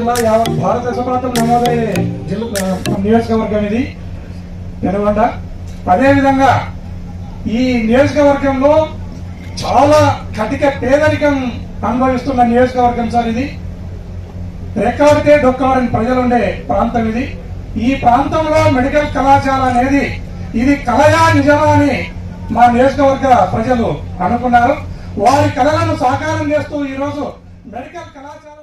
జిల్లా యావత్ భారతదేశ ప్రాంతం నమోదయ్యే జిల్లా నియోజకవర్గం ఇది పెనుగొండ. అదేవిధంగా ఈ నియోజకవర్గంలో చాలా కటిక పేదరికం అనుభవిస్తున్న నియోజకవర్గం సార్ ఇది. రెక్కాడితే డొక్కాడని ప్రజలుండే ప్రాంతం ఇది. ఈ ప్రాంతంలో మెడికల్ కళాశాల అనేది ఇది కళయా నిజమా అని మా నియోజకవర్గ ప్రజలు అనుకున్నారు. వారి కళలను సాకారం చేస్తూ ఈరోజు మెడికల్ కళాశాల